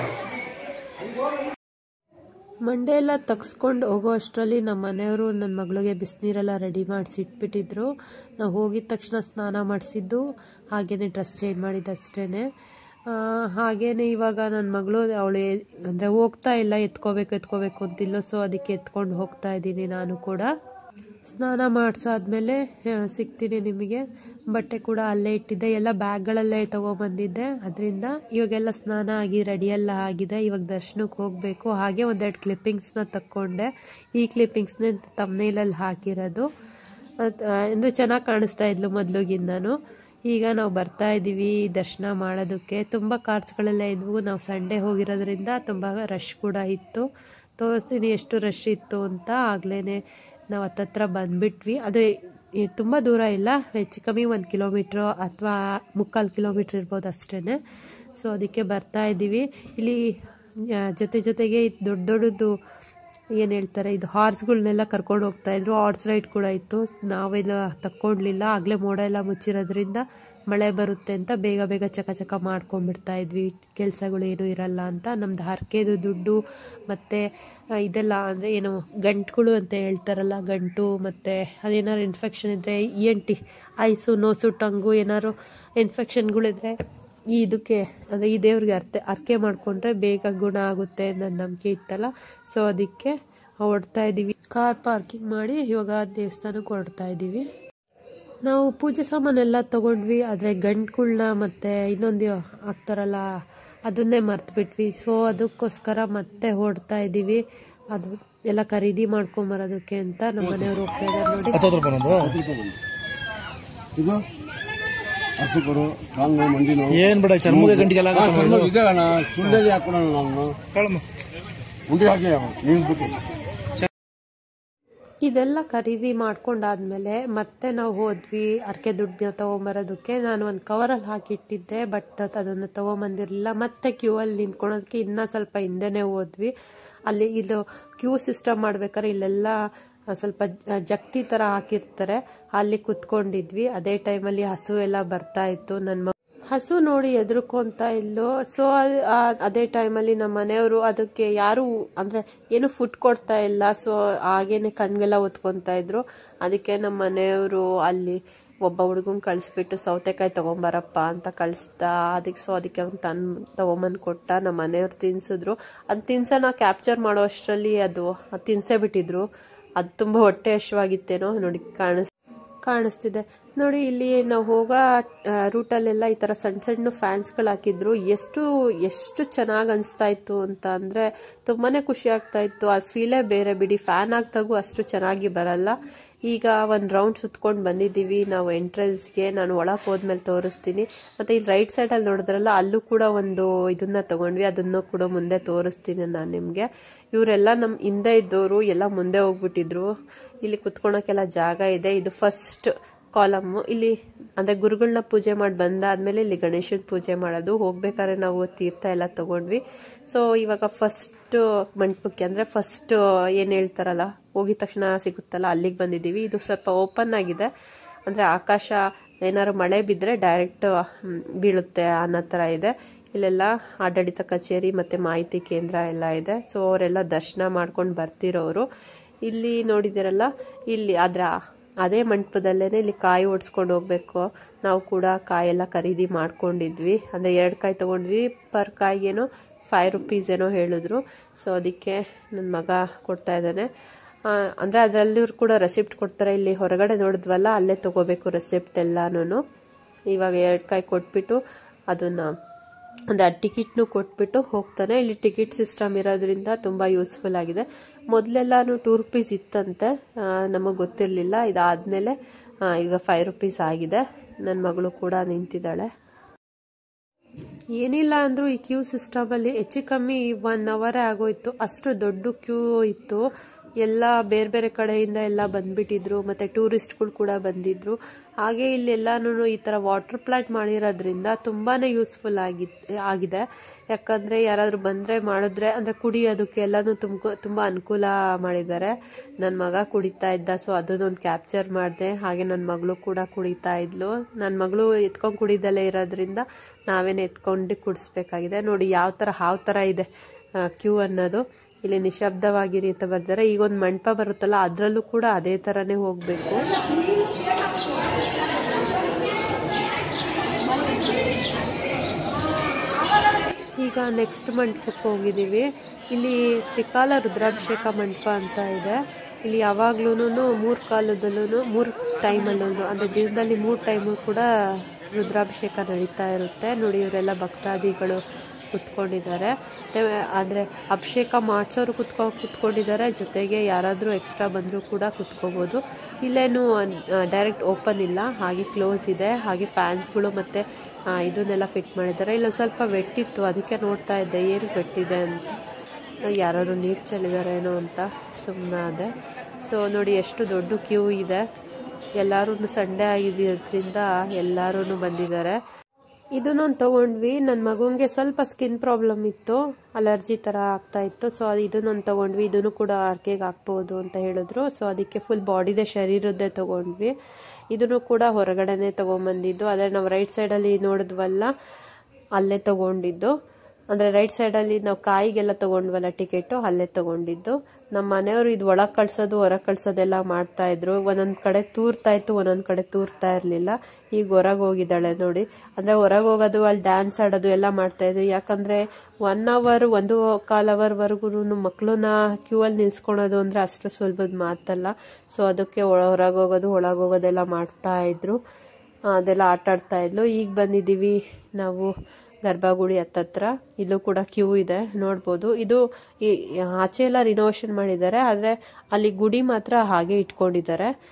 ಮಂಡೆ ಎಲ್ಲ ತೆಗ್ಸ್ಕೊಂಡು ಹೋಗೋ ಅಷ್ಟರಲ್ಲಿ ನಮ್ಮ ಮನೆಯವರು ನನ್ನ ಮಗಳಿಗೆ ಬಿಸಿನೀರೆಲ್ಲ ರೆಡಿ ಮಾಡಿಸಿ ಇಟ್ಬಿಟ್ಟಿದ್ರು. ನಾವು ಹೋಗಿದ ತಕ್ಷಣ ಸ್ನಾನ ಮಾಡಿಸಿದ್ದು, ಹಾಗೆಯೇ ಡ್ರೆಸ್ ಚೇಂಜ್ ಮಾಡಿದ್ದಷ್ಟೇ. ಹಾಗೆಯೇ ಇವಾಗ ನನ್ನ ಮಗಳು ಅವಳು ಅಂದರೆ ಹೋಗ್ತಾ ಇಲ್ಲ, ಎತ್ಕೋಬೇಕು ಎತ್ಕೋಬೇಕು ಅಂತಿಲ್ಲ. ಸೊ ಅದಕ್ಕೆ ಎತ್ಕೊಂಡು ಹೋಗ್ತಾ ಇದ್ದೀನಿ ನಾನು ಕೂಡ. ಸ್ನಾನ ಮಾಡಿಸಾದ್ಮೇಲೆ ಸಿಗ್ತೀನಿ ನಿಮಗೆ. ಬಟ್ಟೆ ಕೂಡ ಅಲ್ಲೇ ಇಟ್ಟಿದ್ದೆ, ಎಲ್ಲ ಬ್ಯಾಗ್ಗಳಲ್ಲೇ ತೊಗೊಬಂದಿದ್ದೆ. ಅದರಿಂದ ಇವಾಗೆಲ್ಲ ಸ್ನಾನ ಆಗಿ ರೆಡಿಯೆಲ್ಲ ಆಗಿದೆ. ಇವಾಗ ದರ್ಶನಕ್ಕೆ ಹೋಗಬೇಕು. ಹಾಗೆ ಒಂದೆರಡು ಕ್ಲಿಪ್ಪಿಂಗ್ಸ್ನ ತಕ್ಕೊಂಡೆ. ಈ ಕ್ಲಿಪ್ಪಿಂಗ್ಸ್ನ ತಮ್ನೇಲಲ್ಲಿ ಹಾಕಿರೋದು. ಅಂದರೆ ಚೆನ್ನಾಗಿ ಕಾಣಿಸ್ತಾ ಇದ್ಲು ಮೊದಲಿಗಿಂತನೂ. ಈಗ ನಾವು ಬರ್ತಾ ಇದ್ದೀವಿ ದರ್ಶನ ಮಾಡೋದಕ್ಕೆ. ತುಂಬ ಕಾರ್ಸ್ಗಳೆಲ್ಲ ಇದ್ವು. ನಾವು ಸಂಡೇ ಹೋಗಿರೋದ್ರಿಂದ ತುಂಬ ರಶ್ ಕೂಡ ಇತ್ತು. ತೋರಿಸ್ತೀನಿ ಎಷ್ಟು ರಶ್ ಇತ್ತು ಅಂತ. ಆಗಲೇ ನಾವು ಹತ್ತತ್ರ ಬಂದುಬಿಟ್ವಿ. ಅದು ತುಂಬ ದೂರ ಇಲ್ಲ, ಹೆಚ್ಚು ಕಮ್ಮಿ ಒಂದು ಕಿಲೋಮೀಟ್ರು ಅಥವಾ ಮುಕ್ಕಾಲು ಕಿಲೋಮೀಟ್ರ್ ಇರ್ಬೋದು ಅಷ್ಟೇ. ಸೊ ಅದಕ್ಕೆ ಬರ್ತಾ ಇದ್ದೀವಿ. ಇಲ್ಲಿ ಜೊತೆ ಜೊತೆಗೆ ದೊಡ್ಡ ದೊಡ್ಡದು ಏನು ಹೇಳ್ತಾರೆ, ಇದು ಹಾರ್ಸ್ಗಳನ್ನೆಲ್ಲ ಕರ್ಕೊಂಡು ಹೋಗ್ತಾಯಿದ್ರು. ಹಾರ್ಸ್ ರೈಡ್ ಕೂಡ ಇತ್ತು. ನಾವೆಲ್ಲ ತಕ್ಕೊಡ್ಲಿಲ್ಲ, ಆಗಲೇ ಮೋಡ ಎಲ್ಲ ಮುಚ್ಚಿರೋದ್ರಿಂದ ಮಳೆ ಬರುತ್ತೆ ಅಂತ ಬೇಗ ಬೇಗ ಚಕ ಚಕ ಮಾಡ್ಕೊಂಡ್ಬಿಡ್ತಾ ಇದ್ವಿ. ಕೆಲಸಗಳು ಏನೂ ಇರಲ್ಲ ಅಂತ. ನಮ್ದು ಹರಕೆದು ದುಡ್ಡು ಮತ್ತು ಇದೆಲ್ಲ ಅಂದರೆ ಏನು ಗಂಟುಗಳು ಅಂತ ಹೇಳ್ತಾರಲ್ಲ, ಗಂಟು ಮತ್ತು ಅದೇನಾದ್ರು ಇನ್ಫೆಕ್ಷನ್ ಇದ್ದರೆ E N T eyes nose tongue ಏನಾದ್ರು ಇನ್ಫೆಕ್ಷನ್ಗಳಿದ್ರೆ ಈ ಇದಕ್ಕೆ ಅಂದರೆ ಈ ದೇವ್ರಿಗೆ ಅರ್ತೆ ಅರ್ಕೆ ಮಾಡಿಕೊಂಡ್ರೆ ಬೇಗ ಗುಣ ಆಗುತ್ತೆ ನನ್ನ ನಂಬಿಕೆ ಇತ್ತಲ್ಲ. ಸೊ ಅದಕ್ಕೆ ಹೊರಡ್ತಾ ಇದ್ದೀವಿ. ಕಾರ್ ಪಾರ್ಕಿಂಗ್ ಮಾಡಿ ಇವಾಗ ದೇವಸ್ಥಾನಕ್ಕೆ ಹೊರಡ್ತಾ ಇದ್ದೀವಿ. ನಾವು ಪೂಜೆ ಸಾಮಾನೆಲ್ಲ ತೊಗೊಂಡ್ವಿ, ಆದರೆ ಗಂಟುಗಳ್ನ ಮತ್ತು ಇನ್ನೊಂದು ಹಾಕ್ತಾರಲ್ಲ ಅದನ್ನೇ ಮರ್ತುಬಿಟ್ವಿ. ಸೊ ಅದಕ್ಕೋಸ್ಕರ ಮತ್ತೆ ಹೊರಡ್ತಾ ಇದ್ದೀವಿ. ಅದು ಎಲ್ಲ ಖರೀದಿ ಮಾಡ್ಕೊಂಬರೋದಕ್ಕೆ ಅಂತ ನಮ್ಮ ಮನೆಯವ್ರು ಹೋಗ್ತಾ ಇದ್ದಾರೆ ನೋಡಿ. ಹಸು ಕೊಡು ಕಾಂಗ್ ಮಂಡಿ ನೋವು ಏನ್ ಬಿಡ ಚರ್ಮದ ಗಂಟಿಗೆಲ್ಲ ಹಾ, ಚರ್ಮ ಇದೆ ಅಣ್ಣ ಸುಳ್ಳಲ್ಲಿ ಹಾಕೋಣ ನಾನು ಕಳಮ್ಮ ಮುಂದೆ ಹಾಕಿ ನೀನು ಬಿಟ್ಟು ಇದೆಲ್ಲ ಖರೀದಿ ಮಾಡ್ಕೊಂಡಾದ್ಮೇಲೆ ಮತ್ತೆ ನಾವು ಹೋದ್ವಿ ಅರ್ಕೆ ದುಡ್ಡನ್ನ ತೊಗೊಂಬರೋದಕ್ಕೆ. ನಾನು ಒಂದು ಕವರಲ್ಲಿ ಹಾಕಿಟ್ಟಿದ್ದೆ, ಬಟ್ ಅದನ್ನು ತೊಗೊಂಬಂದಿರಲಿಲ್ಲ. ಮತ್ತೆ ಕ್ಯೂ ಅಲ್ಲಿ ನಿಂತ್ಕೊಳೋದಕ್ಕೆ ಇನ್ನೂ ಸ್ವಲ್ಪ ಹಿಂದೆನೇ ಹೋದ್ವಿ. ಅಲ್ಲಿ ಇದು ಕ್ಯೂ ಸಿಸ್ಟಮ್ ಮಾಡ್ಬೇಕಾದ್ರೆ ಇಲ್ಲೆಲ್ಲ ಸ್ವಲ್ಪ ಜಗ್ತಿ ಥರ ಹಾಕಿರ್ತಾರೆ, ಅಲ್ಲಿ ಕುತ್ಕೊಂಡಿದ್ವಿ. ಅದೇ ಟೈಮಲ್ಲಿ ಹಸು ಎಲ್ಲ ಬರ್ತಾ ಇತ್ತು. ನನ್ನ ಹಸು ನೋಡಿ ಎದುರ್ಕೊಂತ ಇಲ್ಲೋ. ಸೊ ಅದೇ ಟೈಮಲ್ಲಿ ನಮ್ಮ ಮನೆಯವರು ಅದಕ್ಕೆ ಯಾರು ಅಂದರೆ ಏನು ಫುಡ್ ಕೊಡ್ತಾ ಇಲ್ಲ. ಸೊ ಹಾಗೇನೆ ಕಣ್ಗೆಲ್ಲ ಒತ್ಕೊತಾ ಇದ್ರು. ಅದಕ್ಕೆ ನಮ್ಮ ಮನೆಯವರು ಅಲ್ಲಿ ಒಬ್ಬ ಹುಡುಗನ ಕಳಿಸ್ಬಿಟ್ಟು ಸೌತೆಕಾಯಿ ತೊಗೊಂಬರಪ್ಪ ಅಂತ ಕಳಿಸ್ತಾ, ಅದಕ್ಕೆ ಸೊ ಅದಕ್ಕೆ ಅವ್ನು ತಂದು ತೊಗೊಂಬಂದು ಕೊಟ್ಟ. ನಮ್ಮ ಮನೆಯವ್ರು ತಿನ್ಸಿದ್ರು. ಅದು ತಿನ್ಸೋಣ ಕ್ಯಾಪ್ಚರ್ ಮಾಡೋ ಅಷ್ಟರಲ್ಲಿ ಅದು ತಿನ್ಸೇ ಬಿಟ್ಟಿದ್ರು. ಅದು ತುಂಬ ಹೊಟ್ಟೆ ಹಶ್ವಾಗಿತ್ತೇನೋ ನೋಡಿ ಕಾಣಿಸ್ ಕಾಣಿಸ್ತಿದೆ ನೋಡಿ. ಇಲ್ಲಿ ನಾವು ಹೋಗೋ ರೂಟಲ್ಲೆಲ್ಲ ಈ ಥರ ಸಣ್ಣ ಸಣ್ಣ ಫ್ಯಾನ್ಸ್ಗಳು ಹಾಕಿದ್ರು. ಎಷ್ಟು ಎಷ್ಟು ಚೆನ್ನಾಗಿ ಅನಿಸ್ತಾ ಇತ್ತು ಅಂತ ಅಂದರೆ ತುಂಬಾ ಖುಷಿ ಆಗ್ತಾ ಇತ್ತು. ಆ ಫೀಲೇ ಬೇರೆ ಬಿಡಿ. ಫ್ಯಾನ್ ಹಾಕ್ದಾಗೂ ಅಷ್ಟು ಚೆನ್ನಾಗಿ ಬರಲ್ಲ. ಈಗ ಒಂದು ರೌಂಡ್ ಸುತ್ಕೊಂಡು ಬಂದಿದ್ದೀವಿ ನಾವು ಎಂಟ್ರೆನ್ಸ್ಗೆ. ನಾನು ಒಳಗೆ ಹೋದ್ಮೇಲೆ ತೋರಿಸ್ತೀನಿ. ಮತ್ತು ಇಲ್ಲಿ ರೈಟ್ ಸೈಡಲ್ಲಿ ನೋಡಿದ್ರಲ್ಲ, ಅಲ್ಲೂ ಕೂಡ ಒಂದು ಇದನ್ನು ತೊಗೊಂಡ್ವಿ. ಅದನ್ನು ಕೂಡ ಮುಂದೆ ತೋರಿಸ್ತೀನಿ ನಾನು ನಿಮಗೆ. ಇವರೆಲ್ಲ ನಮ್ಮ ಹಿಂದೆ ಇದ್ದವರು ಎಲ್ಲ ಮುಂದೆ ಹೋಗ್ಬಿಟ್ಟಿದ್ರು. ಇಲ್ಲಿ ಕುತ್ಕೊಳಕ್ಕೆಲ್ಲ ಜಾಗ ಇದೆ. ಇದು ಫಸ್ಟ್ ಕಾಲಮ್ಮು. ಇಲ್ಲಿ ಅಂದರೆ ಗುರುಗಳನ್ನ ಪೂಜೆ ಮಾಡಿ ಬಂದಾದ್ಮೇಲೆ ಇಲ್ಲಿ ಗಣೇಶನ ಪೂಜೆ ಮಾಡೋದು. ಹೋಗ್ಬೇಕಾದ್ರೆ ನಾವು ತೀರ್ಥ ಎಲ್ಲ ತೊಗೊಂಡ್ವಿ. ಸೊ ಇವಾಗ ಫಸ್ಟ್ ಮಂಟಪಕ್ಕೆ ಅಂದರೆ ಫಸ್ಟ್ ಏನು ಹೇಳ್ತಾರಲ್ಲ ಹೋಗಿದ ತಕ್ಷಣ ಸಿಗುತ್ತಲ್ಲ, ಅಲ್ಲಿಗೆ ಬಂದಿದ್ದೀವಿ. ಇದು ಸ್ವಲ್ಪ ಓಪನ್ ಆಗಿದೆ, ಅಂದರೆ ಆಕಾಶ ಏನಾದ್ರು ಮಳೆ ಬಿದ್ದರೆ ಡೈರೆಕ್ಟ್ ಬೀಳುತ್ತೆ ಅನ್ನೋ ಥರ ಇದೆ. ಇಲ್ಲೆಲ್ಲ ಆಡಳಿತ ಕಚೇರಿ ಮತ್ತು ಮಾಹಿತಿ ಕೇಂದ್ರ ಎಲ್ಲ ಇದೆ. ಸೊ ಅವರೆಲ್ಲ ದರ್ಶನ ಮಾಡ್ಕೊಂಡು ಬರ್ತಿರೋರು. ಇಲ್ಲಿ ನೋಡಿದಿರಲ್ಲ, ಇಲ್ಲಿ ಅದರ ಅದೇ ಮಂಟಪದಲ್ಲೇ ಇಲ್ಲಿ ಕಾಯಿ ಓಡಿಸ್ಕೊಂಡು ಹೋಗ್ಬೇಕು. ನಾವು ಕೂಡ ಕಾಯೆಲ್ಲ ಖರೀದಿ ಮಾಡ್ಕೊಂಡಿದ್ವಿ. ಅಂದರೆ ಎರಡು ಕಾಯಿ ತೊಗೊಂಡ್ವಿ. ಪರ್ ಕಾಯಿಗೇನೋ ಫೈವ್ ರುಪೀಸ್ ಏನೋ ಹೇಳಿದ್ರು. ಸೊ ಅದಕ್ಕೆ ನನ್ನ ಮಗ ಕೊಡ್ತಾ ಇದ್ದಾನೆ. ಅಂದರೆ ಅದರಲ್ಲಿವ್ರು ಕೂಡ ರೆಸಿಪ್ಟ್ ಕೊಡ್ತಾರೆ. ಇಲ್ಲಿ ಹೊರಗಡೆ ನೋಡಿದ್ವಲ್ಲ, ಅಲ್ಲೇ ತೊಗೋಬೇಕು ರೆಸಿಪ್ಟ್ ಎಲ್ಲನೂ. ಇವಾಗ ಎರಡು ಕಾಯಿ ಕೊಟ್ಬಿಟ್ಟು ಅದನ್ನು ಅಂದರೆ ಟಿಕೆಟ್ನು ಕೊಟ್ಬಿಟ್ಟು ಹೋಗ್ತಾನೆ. ಇಲ್ಲಿ ಟಿಕೆಟ್ ಸಿಸ್ಟಮ್ ಇರೋದ್ರಿಂದ ತುಂಬ ಯೂಸ್ಫುಲ್ ಆಗಿದೆ. ಮೊದಲೆಲ್ಲನೂ ಟೂ ರುಪೀಸ್ ಇತ್ತಂತೆ, ನಮಗೆ ಗೊತ್ತಿರಲಿಲ್ಲ. ಇದಾದಮೇಲೆ ಈಗ ಫೈವ್ ರುಪೀಸ್ ಆಗಿದೆ. ನನ್ನ ಮಗಳು ಕೂಡ ನಿಂತಿದ್ದಾಳೆ. ಏನಿಲ್ಲ ಅಂದರೂ ಈ ಕ್ಯೂ ಸಿಸ್ಟಮಲ್ಲಿ ಹೆಚ್ಚು ಕಮ್ಮಿ ಒನ್ ಅವರೇ ಆಗೋಯ್ತು. ಅಷ್ಟು ದೊಡ್ಡ ಕ್ಯೂ ಇತ್ತು. ಎಲ್ಲ ಬೇರೆ ಬೇರೆ ಕಡೆಯಿಂದ ಎಲ್ಲ ಬಂದುಬಿಟ್ಟಿದ್ರು. ಮತ್ತು ಟೂರಿಸ್ಟ್ಗಳು ಕೂಡ ಬಂದಿದ್ದರು. ಹಾಗೆ ಇಲ್ಲೆಲ್ಲನೂ ಈ ಥರ ವಾಟರ್ ಪ್ಲಾಂಟ್ ಮಾಡಿರೋದ್ರಿಂದ ತುಂಬಾ ಯೂಸ್ಫುಲ್ ಆಗಿ ಆಗಿದೆ. ಯಾಕಂದರೆ ಯಾರಾದರೂ ಬಂದರೆ ಮಾಡಿದ್ರೆ ಅಂದರೆ ಕುಡಿಯೋದಕ್ಕೆ ಎಲ್ಲನೂ ತುಂಬ ತುಂಬ ಅನುಕೂಲ ಮಾಡಿದ್ದಾರೆ. ನನ್ನ ಮಗ ಕುಡಿತಾ ಇದ್ದ, ಸೊ ಅದನ್ನೊಂದು ಕ್ಯಾಪ್ಚರ್ ಮಾಡಿದೆ. ಹಾಗೆ ನನ್ನ ಮಗಳು ಕೂಡ ಕುಡಿತಾ ಇದ್ಲು. ನನ್ನ ಮಗಳು ಎತ್ಕೊಂಡು ಕುಡಿದಲ್ಲೇ ಇರೋದ್ರಿಂದ ನಾವೇನು ಎತ್ಕೊಂಡು ಕುಡಿಸ್ಬೇಕಾಗಿದೆ. ನೋಡಿ ಯಾವ ಥರ ಹಾವು ಥರ ಇದೆ ಕ್ಯೂ ಅನ್ನೋದು. ಇಲ್ಲಿ ನಿಶಬ್ದವಾಗಿರಿ ಅಂತ ಬರ್ತಾರೆ. ಈಗ ಒಂದು ಮಂಟಪ ಬರುತ್ತಲ್ಲ, ಅದರಲ್ಲೂ ಕೂಡ ಅದೇ ಥರನೇ ಹೋಗಬೇಕು. ಈಗ ನೆಕ್ಸ್ಟ್ ಮಂಟಪಕ್ಕೆ ಹೋಗಿದ್ದೀವಿ. ಇಲ್ಲಿ ತ್ರಿಕಾಲ ರುದ್ರಾಭಿಷೇಕ ಮಂಟಪ ಅಂತ ಇದೆ. ಇಲ್ಲಿ ಯಾವಾಗ್ಲೂ ಮೂರು ಕಾಲದಲ್ಲೂ ಮೂರು ಟೈಮಲ್ಲೂ ಅಂದರೆ ದಿನದಲ್ಲಿ ಮೂರು ಟೈಮು ಕೂಡ ರುದ್ರಾಭಿಷೇಕ ನಡೀತಾ ಇರುತ್ತೆ. ನೋಡಿ ಇವರೆಲ್ಲ ಭಕ್ತಾದಿಗಳು ಕುತ್ಕೊಂಡಿದ್ದಾರೆ. ಆದರೆ ಅಭಿಷೇಕ ಮಾಡಿಸೋರು ಕುತ್ಕೊ ಕುತ್ಕೊಂಡಿದ್ದಾರೆ ಜೊತೆಗೆ ಯಾರಾದರೂ ಎಕ್ಸ್ಟ್ರಾ ಬಂದರೂ ಕೂಡ ಕುತ್ಕೋಬೋದು. ಇಲ್ಲೇನು ಡೈರೆಕ್ಟ್ ಓಪನ್ ಇಲ್ಲ, ಹಾಗೆ ಕ್ಲೋಸ್ ಇದೆ. ಹಾಗೆ ಫ್ಯಾನ್ಸ್ಗಳು ಮತ್ತು ಇದನ್ನೆಲ್ಲ ಫಿಟ್ ಮಾಡಿದ್ದಾರೆ. ಇಲ್ಲ ಸ್ವಲ್ಪ ವೆಟ್ಟಿತ್ತು, ಅದಕ್ಕೆ ನೋಡ್ತಾ ಇದ್ದೆ ಏನು ವೆಟ್ಟಿದೆ ಅಂತ. ಯಾರಾದ್ರು ನೀರು ಚೆಲ್ಲಿದಾರೇನೋ ಅಂತ ಸುಮ್ಮನೆ ಅದೇ. ಸೊ ನೋಡಿ ಎಷ್ಟು ದೊಡ್ಡ ಕ್ಯೂ ಇದೆ. ಎಲ್ಲರೂ ಸಂಡೇ ಆಗಿದ್ದರಿಂದ ಎಲ್ಲರೂ ಬಂದಿದ್ದಾರೆ. ಇದನ್ನೊಂದು ತೊಗೊಂಡ್ವಿ. ನನ್ನ ಮಗುಂಗೆ ಸ್ವಲ್ಪ ಸ್ಕಿನ್ ಪ್ರಾಬ್ಲಮ್ ಇತ್ತು, ಅಲರ್ಜಿ ಥರ ಆಗ್ತಾ ಇತ್ತು. ಸೊ ಅದು ಇದನ್ನೊಂದು ತೊಗೊಂಡ್ವಿ. ಇದನ್ನು ಕೂಡ ಆರ್ಕೆಗೆ ಹಾಕ್ಬೋದು ಅಂತ ಹೇಳಿದ್ರು. ಸೊ ಅದಕ್ಕೆ ಫುಲ್ ಬಾಡಿದೆ ಶರೀರದ್ದೇ ತೊಗೊಂಡ್ವಿ. ಇದನ್ನು ಕೂಡ ಹೊರಗಡೆನೇ ತೊಗೊಂಬಂದಿದ್ದು. ಅದೇ ನಾವು ರೈಟ್ ಸೈಡಲ್ಲಿ ನೋಡಿದ್ವಲ್ಲ, ಅಲ್ಲೇ ತೊಗೊಂಡಿದ್ದು. ಅಂದರೆ ರೈಟ್ ಸೈಡಲ್ಲಿ ನಾವು ಕಾಯಿಗೆಲ್ಲ ತೊಗೊಂಡ್ವಲ್ಲ ಟಿಕೆಟು, ಅಲ್ಲೇ ತೊಗೊಂಡಿದ್ದು. ನಮ್ಮ ಮನೆಯವರು ಇದು ಒಳಗೆ ಕಳ್ಸೋದು ಹೊರಗೆ ಕಳ್ಸೋದೆಲ್ಲ ಮಾಡ್ತಾಯಿದ್ರು. ಒಂದೊಂದು ಕಡೆ ತೂರ್ತಾ ಇತ್ತು, ಒಂದೊಂದು ಕಡೆ ತೂರ್ತಾ ಇರಲಿಲ್ಲ. ಈಗ ಹೊರಗೆ ಹೋಗಿದ್ದಾಳೆ ನೋಡಿ. ಅಂದರೆ ಹೊರಗೆ ಹೋಗೋದು, ಅಲ್ಲಿ ಡ್ಯಾನ್ಸ್ ಆಡೋದು ಎಲ್ಲ ಮಾಡ್ತಾಯಿದ್ರು. ಯಾಕಂದರೆ ಒನ್ ಅವರ್ ಒಂದು ಕಾಲ್ ಅವರ್ವರೆಗೂ ಮಕ್ಕಳನ್ನ ಕ್ಯೂ ಅಲ್ಲಿ ನಿಲ್ಸ್ಕೊಳೋದು ಅಂದರೆ ಅಷ್ಟು ಸುಲಭದ ಮಾತಲ್ಲ. ಸೊ ಅದಕ್ಕೆ ಹೊರಗೆ ಹೋಗೋದು ಒಳಗೆ ಹೋಗೋದೆಲ್ಲ ಮಾಡ್ತಾಯಿದ್ರು. ಅದೆಲ್ಲ ಆಟ ಆಡ್ತಾ ಇದ್ಲು. ಈಗ ಬಂದಿದ್ದೀವಿ ನಾವು ಗರ್ಭಗುಡಿ ಹತ್ತತ್ರ. ಇಲ್ಲೂ ಕೂಡ ಕ್ಯೂ ಇದೆ, ನೋಡ್ಬೋದು. ಇದು ಆಚೆ ಎಲ್ಲ ರಿನೋವೇಷನ್ ಮಾಡಿದ್ದಾರೆ, ಆದರೆ ಅಲ್ಲಿ ಗುಡಿ ಮಾತ್ರ ಹಾಗೆ ಇಟ್ಕೊಂಡಿದ್ದಾರೆ.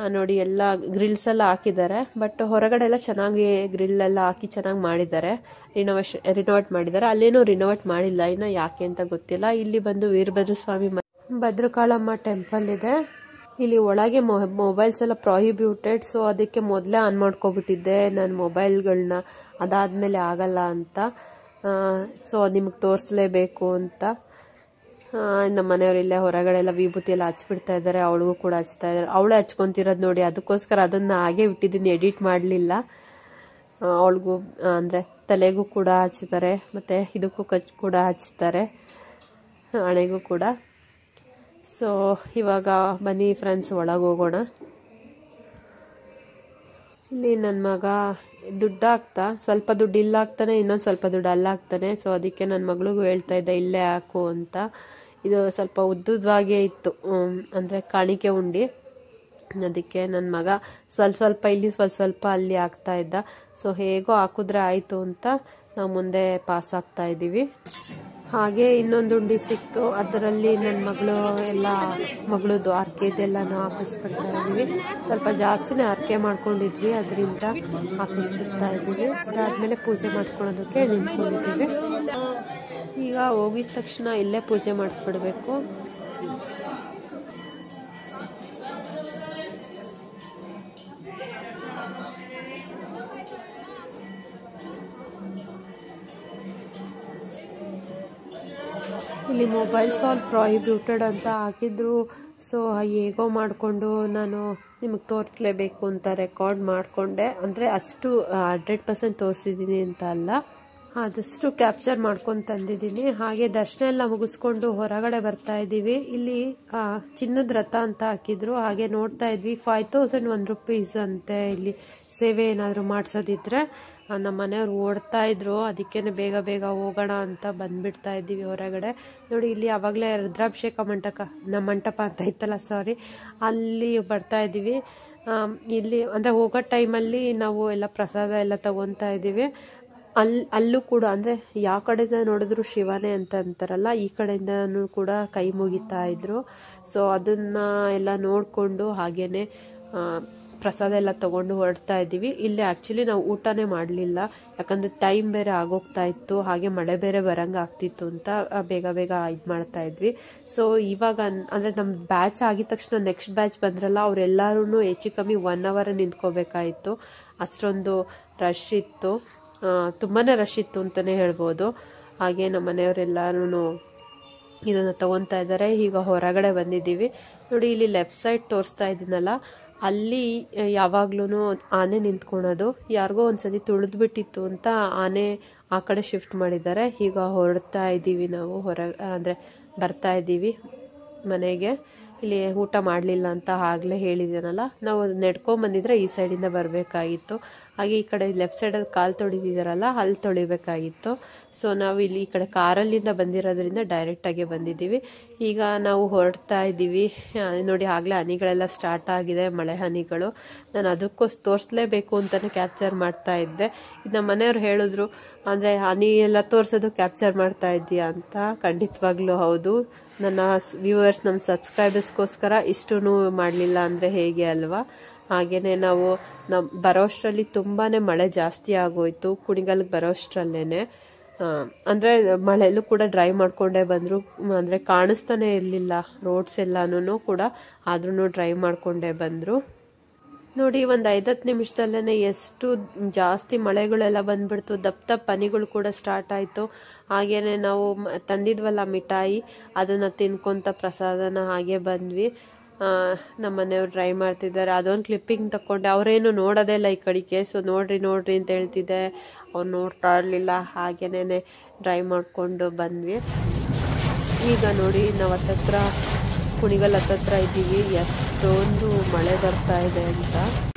ನೋಡಿ ಎಲ್ಲ ಗ್ರಿಲ್ಸ್ ಎಲ್ಲ ಹಾಕಿದ್ದಾರೆ. ಬಟ್ ಹೊರಗಡೆ ಎಲ್ಲ ಚೆನ್ನಾಗಿ ಗ್ರಿಲ್ ಎಲ್ಲ ಹಾಕಿ ಚೆನ್ನಾಗಿ ಮಾಡಿದ್ದಾರೆ, ರಿನೋವೇಷನ್ ರಿನೋವೇಟ್ ಮಾಡಿದ್ದಾರೆ. ಅಲ್ಲೇನೂ ರಿನೋವೇಟ್ ಮಾಡಿಲ್ಲ ಇನ್ನು, ಯಾಕೆ ಅಂತ ಗೊತ್ತಿಲ್ಲ. ಇಲ್ಲಿ ಬಂದು ವೀರಭದ್ರ ಸ್ವಾಮಿ ಭದ್ರಕಾಳಮ್ಮ ಟೆಂಪಲ್ ಇದೆ. ಇಲ್ಲಿ ಒಳಗೆ ಮೊಬೈಲ್ಸ್ ಎಲ್ಲ ಪ್ರಾಹಿಬ್ಯೂಟೆಡ್, ಸೊ ಅದಕ್ಕೆ ಮೊದಲೇ ಆನ್ ಮಾಡ್ಕೊಬಿಟ್ಟಿದ್ದೆ ನನ್ನ ಮೊಬೈಲ್ಗಳನ್ನ, ಅದಾದಮೇಲೆ ಆಗಲ್ಲ ಅಂತ. ಸೊ ನಿಮಗೆ ತೋರಿಸ್ಲೇಬೇಕು ಅಂತ ನಮ್ಮ ಮನೆಯವರಿಲ್ಲೇ ಹೊರಗಡೆ ಎಲ್ಲ ವಿಭೂತಿ ಎಲ್ಲ ಹಚ್ಬಿಡ್ತಾ ಇದ್ದಾರೆ. ಅವಳಿಗೂ ಕೂಡ ಹಚ್ತಾ ಇದ್ದಾರೆ. ಅವಳೇ ಹಚ್ಕೊತಿರೋದು ನೋಡಿ, ಅದಕ್ಕೋಸ್ಕರ ಅದನ್ನು ಹಾಗೆ ಬಿಟ್ಟಿದ್ದೀನಿ, ಎಡಿಟ್ ಮಾಡಲಿಲ್ಲ. ಅವಳಿಗೂ ಅಂದರೆ ತಲೆಗೂ ಕೂಡ ಹಚ್ತಾರೆ, ಮತ್ತು ಇದಕ್ಕೂ ಕಚ್ ಕೂಡ ಹಚ್ತಾರೆ, ಹಣೆಗೂ ಕೂಡ. ಸೊ ಇವಾಗ ಬನ್ನಿ ಫ್ರೆಂಡ್ಸ್ ಒಳಗೆ ಹೋಗೋಣ. ಇಲ್ಲಿ ನನ್ನ ಮಗ ದುಡ್ಡು ಹಾಕ್ತಾ, ಸ್ವಲ್ಪ ದುಡ್ಡು ಇಲ್ಲ ಹಾಕ್ತಾನೆ, ಇನ್ನೊಂದು ಸ್ವಲ್ಪ ದುಡ್ಡು ಅಲ್ಲ ಹಾಕ್ತಾನೆ. ಸೊ ಅದಕ್ಕೆ ನನ್ನ ಮಗಳಿಗೂ ಹೇಳ್ತಾ ಇದ್ದೆ ಇಲ್ಲೇ ಹಾಕು ಅಂತ. ಇದು ಸ್ವಲ್ಪ ಉದ್ದುದ್ವಾಗೇ ಇತ್ತು, ಅಂದರೆ ಕಾಣಿಕೆ ಉಂಡಿ. ಅದಕ್ಕೆ ನನ್ನ ಮಗ ಸ್ವಲ್ಪ ಸ್ವಲ್ಪ ಇಲ್ಲಿ ಸ್ವಲ್ಪ ಸ್ವಲ್ಪ ಅಲ್ಲಿ ಹಾಕ್ತಾ ಇದ್ದ. ಸೊ ಹೇಗೋ ಹಾಕಿದ್ರೆ ಆಯಿತು ಅಂತ ನಾವು ಮುಂದೆ ಪಾಸ್ ಆಗ್ತಾ ಇದ್ದೀವಿ. ಹಾಗೆ ಇನ್ನೊಂದು ಉಂಡಿ ಸಿಕ್ತು, ಅದರಲ್ಲಿ ನನ್ನ ಮಗಳು ಎಲ್ಲ ಮಗಳದು ಹರ್ಕೆದೆಲ್ಲನೂ ಹಾಕಿಸ್ಬಿಡ್ತಾ ಇದ್ದೀವಿ. ಸ್ವಲ್ಪ ಜಾಸ್ತಿನೇ ಹರಕೆ ಮಾಡ್ಕೊಂಡಿದ್ವಿ, ಅದರಿಂದ ಹಾಕಿಸ್ಬಿಡ್ತಾ ಇದ್ದೀವಿ. ಅದಾದಮೇಲೆ ಪೂಜೆ ಮಾಡಿಸ್ಕೊಳ್ಳೋದಕ್ಕೆ ನಿಂತ್ಕೊಂಡಿದ್ದೀವಿ. ಈಗ ಹೋಗಿದ ತಕ್ಷಣ ಇಲ್ಲೇ ಪೂಜೆ ಮಾಡಿಸ್ಬಿಡ್ಬೇಕು. ಇಲ್ಲಿ ಮೊಬೈಲ್ಸ್ ಆಲ್ ಪ್ರಾಹಿಬ್ಯೂಟೆಡ್ ಅಂತ ಹಾಕಿದ್ರು. ಸೊ ಹೇಗೋ ಮಾಡಿಕೊಂಡು ನಾನು ನಿಮಗೆ ತೋರಿಸಲೇಬೇಕು ಅಂತ ರೆಕಾರ್ಡ್ ಮಾಡಿಕೊಂಡೆ. ಅಂದರೆ ಅಷ್ಟು ಹಂಡ್ರೆಡ್ ಪರ್ಸೆಂಟ್ ತೋರಿಸಿದ್ದೀನಿ ಅಂತ ಅಲ್ಲ, ಆದಷ್ಟು ಕ್ಯಾಪ್ಚರ್ ಮಾಡ್ಕೊಂಡು ತಂದಿದ್ದೀನಿ. ಹಾಗೆ ದರ್ಶನ ಎಲ್ಲ ಮುಗಿಸ್ಕೊಂಡು ಹೊರಗಡೆ ಬರ್ತಾ ಇದ್ದೀವಿ. ಇಲ್ಲಿ ಚಿನ್ನದ ರಥ ಅಂತ ಹಾಕಿದ್ರು, ಹಾಗೆ ನೋಡ್ತಾ ಇದ್ವಿ. ಫೈವ್ ತೌಸಂಡ್ ಒನ್ ರುಪೀಸ್ ಅಂತೆ ಇಲ್ಲಿ ಸೇವೆ ಏನಾದರೂ ಮಾಡಿಸೋದಿದ್ರೆ. ನಮ್ಮ ಮನೆಯವ್ರು ಓಡ್ತಾ ಇದ್ರು, ಅದಕ್ಕೇ ಬೇಗ ಬೇಗ ಹೋಗೋಣ ಅಂತ ಬಂದುಬಿಡ್ತಾ ಇದ್ದೀವಿ ಹೊರಗಡೆ. ನೋಡಿ ಇಲ್ಲಿ ಆವಾಗಲೇ ರುದ್ರಾಭಿಷೇಕ ಮಂಟಪ ನಮ್ಮ ಮಂಟಪ ಅಂತ ಇತ್ತಲ್ಲ, ಸಾರಿ, ಅಲ್ಲಿ ಬರ್ತಾ ಇದ್ದೀವಿ. ಇಲ್ಲಿ ಅಂದರೆ ಹೋಗೋ ಟೈಮಲ್ಲಿ ನಾವು ಎಲ್ಲ ಪ್ರಸಾದ ಎಲ್ಲ ತಗೊತಾ ಇದ್ದೀವಿ. ಅಲ್ಲಿ ಅಲ್ಲೂ ಕೂಡ ಅಂದರೆ ಯಾವ ಕಡೆಯಿಂದ ನೋಡಿದ್ರು ಶಿವನೇ ಅಂತ ಅಂತಾರಲ್ಲ, ಈ ಕಡೆಯಿಂದನೂ ಕೂಡ ಕೈ ಮುಗಿತಾ ಇದ್ರು. ಸೊ ಅದನ್ನು ಎಲ್ಲ ನೋಡಿಕೊಂಡು ಹಾಗೇ ಪ್ರಸಾದ ಎಲ್ಲ ತೊಗೊಂಡು ಹೊರಡ್ತಾ ಇದ್ದೀವಿ. ಇಲ್ಲಿ ಆ್ಯಕ್ಚುಲಿ ನಾವು ಊಟನೇ ಮಾಡಲಿಲ್ಲ, ಯಾಕಂದರೆ ಟೈಮ್ ಬೇರೆ ಆಗೋಗ್ತಾ ಇತ್ತು, ಹಾಗೆ ಮಳೆ ಬೇರೆ ಬರಂಗೆ ಆಗ್ತಿತ್ತು ಅಂತ ಬೇಗ ಬೇಗ ಇದು ಮಾಡ್ತಾ ಇದ್ವಿ. ಸೊ ಇವಾಗ ಅಂದರೆ ನಮ್ಮ ಬ್ಯಾಚ್ ಆಗಿದ ತಕ್ಷಣ ನೆಕ್ಸ್ಟ್ ಬ್ಯಾಚ್ ಬಂದ್ರಲ್ಲ, ಅವರೆಲ್ಲರೂ ಹೆಚ್ಚು ಕಮ್ಮಿ ಒನ್ ಅವರ್ ನಿಂತ್ಕೋಬೇಕಾಯಿತು, ಅಷ್ಟೊಂದು ರಶ್ ಇತ್ತು. ತುಂಬಾ ರಶ್ ಇತ್ತು ಅಂತಲೇ ಹೇಳ್ಬೋದು. ಹಾಗೆ ನಮ್ಮ ಮನೆಯವರೆಲ್ಲರೂ ಇದನ್ನು ತೊಗೊತಾ ಇದ್ದಾರೆ. ಈಗ ಹೊರಗಡೆ ಬಂದಿದ್ದೀವಿ. ನೋಡಿ ಇಲ್ಲಿ ಲೆಫ್ಟ್ ಸೈಡ್ ತೋರಿಸ್ತಾ ಇದ್ದೀನಲ್ಲ, ಅಲ್ಲಿ ಯಾವಾಗ್ಲೂ ಆನೆ ನಿಂತ್ಕೊಳೋದು. ಯಾರಿಗೋ ಒಂದ್ಸತಿ ತುಳಿದ್ಬಿಟ್ಟಿತ್ತು ಅಂತ ಆನೆ ಆ ಕಡೆ ಶಿಫ್ಟ್ ಮಾಡಿದ್ದಾರೆ. ಈಗ ಹೊರಡ್ತಾ ಇದ್ದೀವಿ ನಾವು, ಹೊರ ಅಂದರೆ ಬರ್ತಾ ಇದ್ದೀವಿ ಮನೆಗೆ. ಇಲ್ಲಿ ಊಟ ಮಾಡಲಿಲ್ಲ ಅಂತ ಆಗಲೇ ಹೇಳಿದ್ದೇನಲ್ಲ, ನಾವು ನೆಡ್ಕೊಂಬಂದಿದ್ರೆ ಈ ಸೈಡಿಂದ ಬರಬೇಕಾಗಿತ್ತು. ಹಾಗೆ ಈ ಕಡೆ ಲೆಫ್ಟ್ ಸೈಡಲ್ಲಿ ಕಾಲು ತೊಳಿದಿದ್ದಾರಲ್ಲ, ಅಲ್ಲಿ ತೊಳಿಬೇಕಾಗಿತ್ತು. ಸೊ ನಾವು ಇಲ್ಲಿ ಈ ಕಡೆ ಕಾರಲ್ಲಿಂದ ಬಂದಿರೋದ್ರಿಂದ ಡೈರೆಕ್ಟಾಗಿ ಬಂದಿದ್ದೀವಿ. ಈಗ ನಾವು ಹೊರಡ್ತಾ ಇದ್ದೀವಿ. ನೋಡಿ ಆಗಲೇ ಹನಿಗಳೆಲ್ಲ ಸ್ಟಾರ್ಟ್ ಆಗಿದೆ, ಮಳೆ ಹನಿಗಳು. ನಾನು ಅದಕ್ಕೋಸ್ ತೋರಿಸ್ಲೇಬೇಕು ಅಂತಲೇ ಕ್ಯಾಪ್ಚರ್ ಮಾಡ್ತಾ ಇದ್ದೆ. ನಮ್ಮ ಮನೆಯವ್ರು ಹೇಳಿದ್ರು, ಅಂದರೆ ಹನಿ ಎಲ್ಲ ತೋರಿಸೋದು ಕ್ಯಾಪ್ಚರ್ ಮಾಡ್ತಾ ಇದ್ದೀಯಾ ಅಂತ. ಖಂಡಿತವಾಗ್ಲೂ ಹೌದು. ನನ್ನ ವ್ಯೂವರ್ಸ್, ನಮ್ಮ ಸಬ್ಸ್ಕ್ರೈಬರ್ಸ್ಗೋಸ್ಕರ ಇಷ್ಟೂ ಮಾಡಲಿಲ್ಲ ಅಂದರೆ ಹೇಗೆ ಅಲ್ವಾ. ಹಾಗೆಯೇ ನಾವು ನಮ್ಮ ಬರೋಷ್ಟರಲ್ಲಿ ತುಂಬಾ ಮಳೆ ಜಾಸ್ತಿ ಆಗೋಯ್ತು. ಕುಣಿಗಲ್ಗೆ ಬರೋಷ್ಟರಲ್ಲೇ ಅಂದರೆ ಮಳೆಯಲ್ಲೂ ಕೂಡ ಡ್ರೈವ್ ಮಾಡಿಕೊಂಡೇ ಬಂದರು. ಅಂದರೆ ಕಾಣಿಸ್ತಾನೆ ಇರಲಿಲ್ಲ ರೋಡ್ಸ್ ಎಲ್ಲನೂ ಕೂಡ, ಆದ್ರೂ ಡ್ರೈವ್ ಮಾಡಿಕೊಂಡೇ ಬಂದರು. ನೋಡಿ ಒಂದು ಐದತ್ತು ನಿಮಿಷದಲ್ಲೇ ಎಷ್ಟು ಜಾಸ್ತಿ ಮಳೆಗಳೆಲ್ಲ ಬಂದ್ಬಿಡ್ತು. ದಪ್ಪ ದಪ್ಪ ಹನಿಗಳು ಕೂಡ ಸ್ಟಾರ್ಟ್ ಆಯಿತು. ಹಾಗೆಯೇ ನಾವು ತಂದಿದ್ವಲ್ಲ ಮಿಠಾಯಿ, ಅದನ್ನು ತಿನ್ಕೊಂತ ಪ್ರಸಾದನ ಹಾಗೆ ಬಂದ್ವಿ. ನಮ್ಮ ಮನೆಯವ್ರು ಡ್ರೈವ್ ಮಾಡ್ತಿದ್ದಾರೆ. ಅದೊಂದು ಕ್ಲಿಪ್ಪಿಂಗ್ ತಗೊಂಡೆ. ಅವರೇನು ನೋಡೋದೇ ಇಲ್ಲ ಈ ಕಡೆಗೆ. ಸೊ ನೋಡ್ರಿ ನೋಡ್ರಿ ಅಂತ ಹೇಳ್ತಿದ್ದೆ, ಅವ್ರು ನೋಡ್ತಾ ಇರಲಿಲ್ಲ. ಹಾಗೇನೇ ಡ್ರೈವ್ ಮಾಡಿಕೊಂಡು ಬಂದ್ವಿ. ಈಗ ನೋಡಿ ನಾವು ಹತ್ತತ್ರ ಕುಣಿಗಲ್ ಹತ್ತತ್ರ ಇದ್ದೀವಿ. ಎಷ್ಟೊಂದು ಮಳೆ ಬರ್ತಾ ಇದೆ ಅಂತ,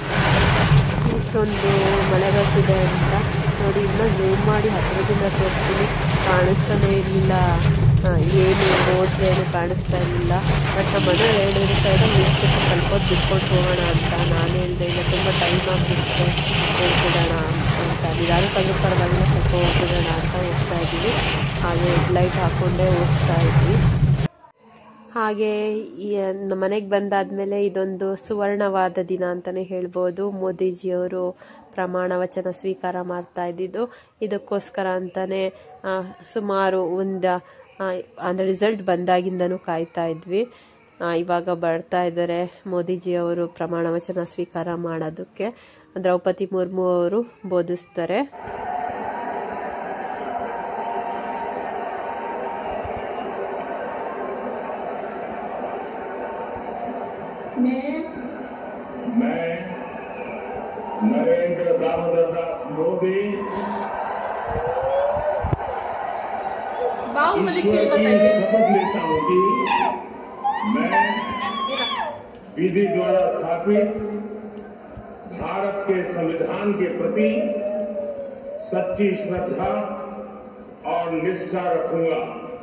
ಇಷ್ಟೊಂದು ಮಳೆ ಬರ್ತಿದೆ ಅಂತ ನೋಡಿ. ಇನ್ನೂ ಝೂಮ್ ಮಾಡಿ ಹತ್ತಿರದಿಂದ ತೋರಿಸ್ತೀನಿ. ಕಾಣಿಸ್ತಾನೆ ಇರಲಿಲ್ಲ, ಏನು ರೋಡ್ಸ್ ಏನು ಕಾಣಿಸ್ತಾ ಇರಲಿಲ್ಲ. ಬಟ್ ನಮ್ಮ ಮನೆ ಹೇಳಿದ್ರು ಸೈಡಲ್ಲಿ ನಿಲ್ಸ್ಬಿಟ್ಟು ಸ್ವಲ್ಪ ಹೊತ್ತು ಬಿಟ್ಕೊಂಡು ಹೋಗೋಣ ಅಂತ. ನಾನು ಹೇಳಿದೆ, ಈಗ ತುಂಬ ಟೈಮ್ ಆಗಿಬಿಡುತ್ತೆ, ಹೋಗ್ಬಿಡೋಣ ಅಂತ. ನಿಧಾನಕ್ಕಾದ್ರೂ ಪರವಾಗಿಲ್ಲ, ಸ್ವಲ್ಪ ಹೋಗ್ಬಿಡೋಣ ಅಂತ ಹೋಗ್ತಾ ಇದ್ದೀವಿ. ಹಾಗೆ ಲೈಟ್ ಹಾಕ್ಕೊಂಡೇ ಹೋಗ್ತಾ ಇದ್ವಿ. ಹಾಗೆ ಈ ನಮ್ಮ ಮನೆಗೆ ಬಂದಾದಮೇಲೆ ಇದೊಂದು ಸುವರ್ಣವಾದ ದಿನ ಅಂತಲೇ ಹೇಳ್ಬೋದು. ಮೋದಿಜಿಯವರು ಪ್ರಮಾಣ ವಚನ ಸ್ವೀಕಾರ ಮಾಡ್ತಾ ಇದ್ದಿದ್ದು ಇದಕ್ಕೋಸ್ಕರ ಅಂತಲೇ ಸುಮಾರು ಒಂದು ಅಂದರೆ ರಿಸಲ್ಟ್ ಬಂದಾಗಿಂದನೂ ಕಾಯ್ತಾ ಇದ್ವಿ. ಇವಾಗ ಬರ್ತಾ ಇದ್ದಾರೆ ಮೋದಿಜಿಯವರು ಪ್ರಮಾಣ ವಚನ ಸ್ವೀಕಾರ ಮಾಡೋದಕ್ಕೆ. ದ್ರೌಪದಿ ಮುರ್ಮು ಅವರು ಬೋಧಿಸ್ತಾರೆ. मैं नरेंद्र दामोदर दास मोदी ईश्वर की शपथ लेता हूँ कि मैं विधि द्वारा स्थापित भारत के संविधान के प्रति सच्ची श्रद्धा और निष्ठा रखूंगा।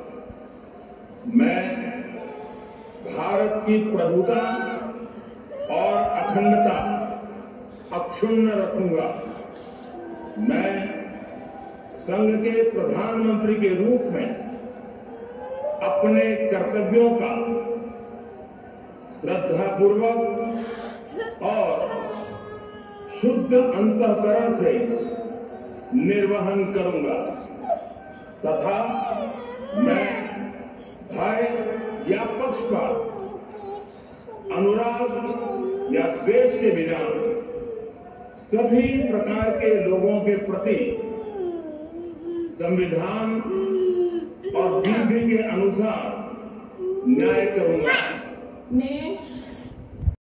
मैं भारत की प्रभुता और अखंडता अक्षुण्ण रखूंगा। मैं संघ के प्रधानमंत्री के रूप में अपने कर्तव्यों का श्रद्धापूर्वक और शुद्ध अंतःकरण से निर्वहन करूंगा तथा मैं भय या पक्षपात, अनुराग या द्वेष के बिना सभी प्रकार के लोगों के प्रति संविधान और विधि के अनुसार न्याय करूंगा।